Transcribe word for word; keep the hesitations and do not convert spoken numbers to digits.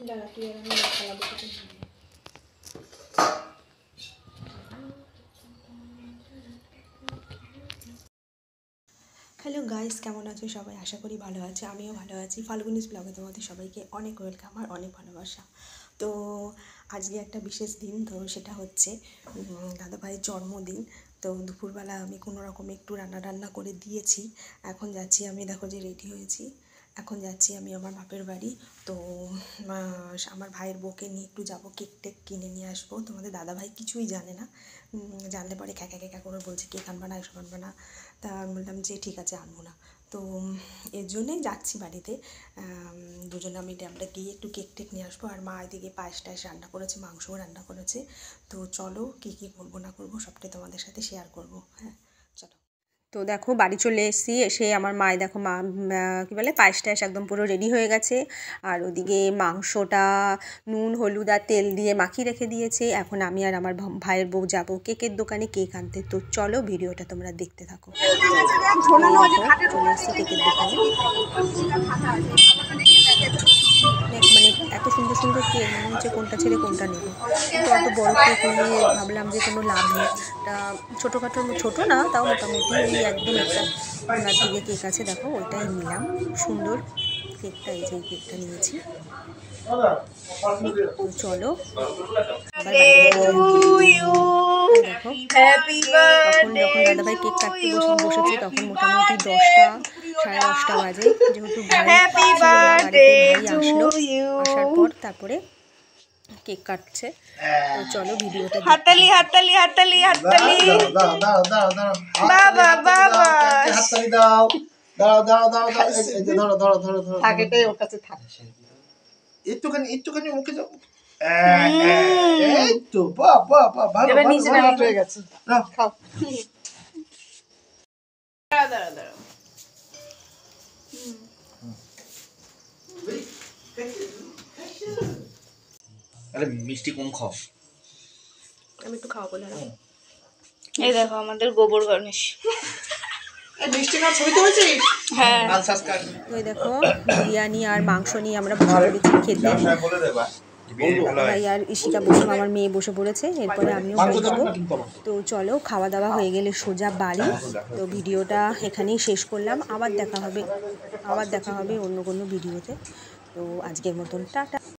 Hello guys, কেমন আছো সবাই? আশা করি ভালো আছে। আমিও ভালো আছি। ফাল্গুনিস ব্লগে তোমাদের সবাইকে অনেক ওয়েলকাম আর অনেক ভালোবাসা। তো আজকে একটা বিশেষ দিন, তো সেটা হচ্ছে দাদাভাইয়ের জন্মদিন। তো দুপুরবেলা আমি কোনো রকম একটু রান্না রান্না করে দিয়েছি। এখন যাচ্ছি, আমি দেখো যে রেডি হয়েছি, এখন যাচ্ছি আমি আমার বাপের বাড়ি। তো আমার ভাইয়ের বউকে নিয়ে একটু যাবো, কেক টেক কিনে নিয়ে আসবো। তোমাদের দাদাভাই কিছুই জানে না, জানলে পরে ক্যাকা ক্যাকা করে বলছে কেক আনবা না, এসব আনবা না। তা আমি বললাম যে ঠিক আছে, আনবো না। তো এর জন্যেই যাচ্ছি বাড়িতে, দুজনে আমি আমরা গিয়ে একটু কেক টেক নিয়ে আসবো। আর মা এদিকে পায়েস টায়েস রান্না করেছে, মাংসও রান্না করেছে। তো চলো কী কী করবো না করবো সবটাই তোমাদের সাথে শেয়ার করবো। হ্যাঁ চলো। তো দেখো বাড়ি চলে এসেছি, এসে আমার মায় দেখো মা কী বলে পায়েস টায়েস একদম পুরো রেডি হয়ে গেছে। আর ওদিকে মাংসটা নুন হলুদ আর তেল দিয়ে মাখিয়ে রেখে দিয়েছে। এখন আমি আর আমার ভাইয়ের বউ যাবো কেকের দোকানে কেক আনতে। তো চলো ভিডিওটা তোমরা দেখতে থাকো। চলে এসেছি কেকের দোকানে, মানে এত সুন্দর সুন্দর কেক, মনে হচ্ছে কোনটা ছেড়ে কোনটা নেবো। কিন্তু অত বড় কেক নিয়ে ভাবলাম যে কোনো লাভ নেই, একটা ছোটোখাটো, ছোটো না তাও মোটামুটি ওই একদম একটা ওনার দিকে কেক আছে, দেখো ওইটাই নিলাম। সুন্দর কেকটা, এই যে এই কেকটা নিয়েছি। তো চলো আবার দেখো তখন যখন দাদাভাই কেক কাটতে বসে বসেছে তখন মোটামুটি দশটা সাড়ে দশটা বাজে, যেহেতু ভাই ছিল না বাড়িতে, ভাই আসলো, আসার পর তারপরে কেক কাটছে। তো চলো ভিডিওটা হাততালি হাততালি হাততালি হাততালি দাও দাও দাও দাও বাবা বাবা হাততালি দাও দাও দাও দাও দাও এই যে ধরো ধরো ধরো ধরো আগেটাই ওর কাছে থাক, একটুখানি একটুখানি মুখে যাও, এই তো বাহ বাহ বাহ ভালো ভালো নিচে নামাত হয়ে গেছে, নাও খাও। দাঁড়া দাঁড়া দাঁড়া আরে মিষ্টি কম খাও, আমি একটু খাওয়া বলে। এই দেখো আমাদের গোবর গণেশ, মিষ্টি না ছবি তুলেছি। হ্যাঁ ওই দেখো বিরিয়ানি আর মাংস নিয়ে আমরা বসে পড়েছি খেতে। ভাই আর ইশিকা বসে, আমার মেয়ে বসে পড়েছে, এরপরে আমিও বসবো। তো চলো খাওয়া দাওয়া হয়ে গেলে সোজা বাড়ি। তো ভিডিওটা এখানেই শেষ করলাম, আবার দেখা হবে আবার দেখা হবে অন্য কোনো ভিডিওতে। তো আজকের মতন টাটা।